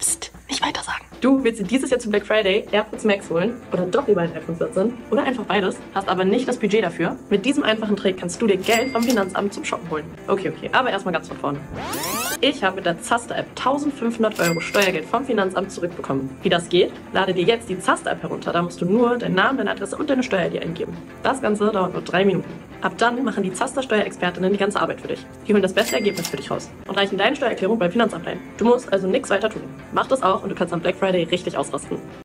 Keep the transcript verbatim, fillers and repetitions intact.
Psst, nicht weiter sagen. Du willst dir dieses Jahr zum Black Friday AirPods Max holen oder doch lieber ein iPhone vierzehn oder einfach beides, hast aber nicht das Budget dafür? Mit diesem einfachen Trick kannst du dir Geld vom Finanzamt zum Shoppen holen. Okay, okay, aber erstmal ganz von vorne. Ich habe mit der Zaster-App eintausendfünfhundert Euro Steuergeld vom Finanzamt zurückbekommen. Wie das geht? Lade dir jetzt die Zaster-App herunter. Da musst du nur deinen Namen, deine Adresse und deine Steuer-I D eingeben. Das Ganze dauert nur drei Minuten. Ab dann machen die Zaster-Steuerexpertinnen die ganze Arbeit für dich. Die holen das beste Ergebnis für dich raus und reichen deine Steuererklärung beim Finanzamt ein. Du musst also nichts weiter tun. Mach das auch und du kannst am Black Friday richtig ausrasten.